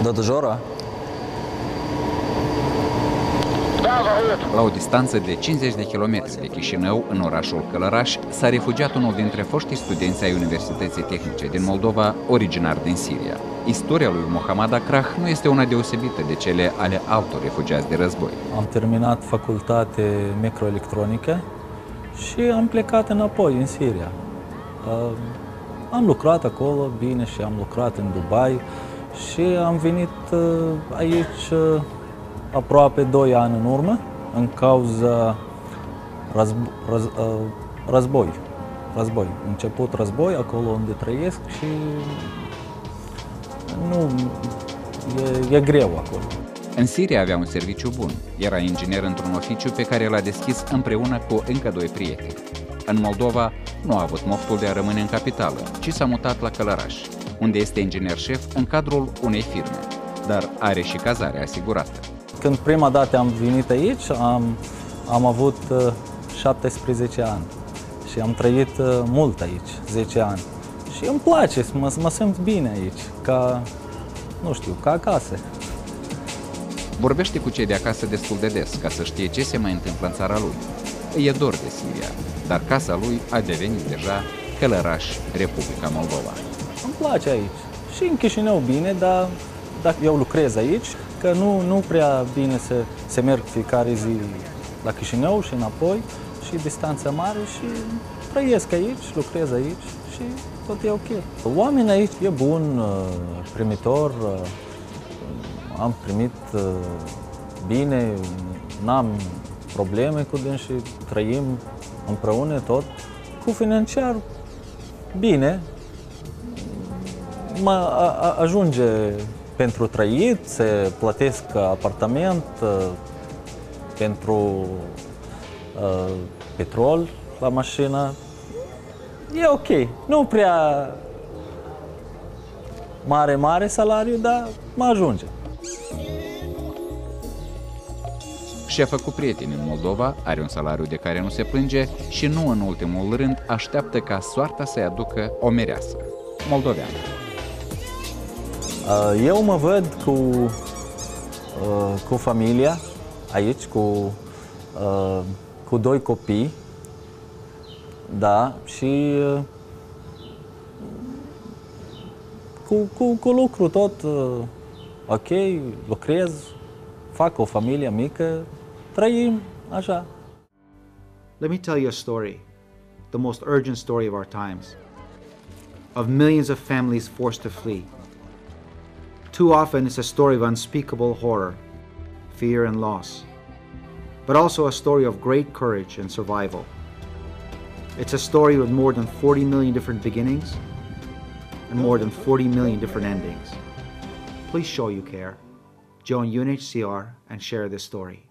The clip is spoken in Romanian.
Dotăjora? La o distanță de 50 de kilometri de Chișinău, în orașul Călăraș, s-a refugiat unul dintre foștii studenți ai Universității Tehnice din Moldova, originar din Siria. Istoria lui Mohammad Akrah nu este una deosebită de cele ale altor refugiați de război. Am terminat facultate microelectronică și am plecat înapoi în Siria. Am lucrat acolo bine și am lucrat în Dubai și am venit aici aproape 2 ani în urmă, în cauza război. Început război acolo unde trăiesc și nu, e greu acolo. În Siria avea un serviciu bun. Era inginer într-un oficiu pe care l-a deschis împreună cu încă 2 prieteni. În Moldova nu a avut moftul de a rămâne în capitală, ci s-a mutat la Călăraș, unde este inginer șef în cadrul unei firme, dar are și cazare asigurată. Când prima dată am venit aici, am avut 17 ani și am trăit mult aici, 10 ani. Și îmi place, mă simt bine aici, ca, nu știu, ca acasă. Vorbește cu cei de acasă destul de des, ca să știe ce se mai întâmplă în țara lui. Îi e dor de Siria, dar casa lui a devenit deja Călăraș, Republica Moldova. Îmi place aici. Și în Chișinău bine, dar dacă eu lucrez aici, că nu prea bine să merg fiecare zi la Chișinău și înapoi, și distanță mare, și trăiesc aici, lucrez aici și tot e ok. Oamenii aici e bun, primitor, am primit bine, n-am probleme cu dânsii, trăim împreună tot. Cu financiar, bine, mă ajunge pentru trăit, să plătesc apartament, pentru petrol la mașină. E ok, nu prea mare salariu, dar mă ajunge. Șefă cu prieteni în Moldova, are un salariu de care nu se plânge și nu în ultimul rând așteaptă ca soarta să-i aducă o mireasă moldoveană. Eu mă văd cu familia aici, cu 2 copii, da, și cu lucru tot ok, lucrez, fac o familie mică, trăim așa. Let me tell you a story, the most urgent story of our times, of millions of families forced to flee. Too often it's a story of unspeakable horror, fear and loss, but also a story of great courage and survival. It's a story with more than 40 million different beginnings and more than 40 million different endings. Please show you care. Join UNHCR and share this story.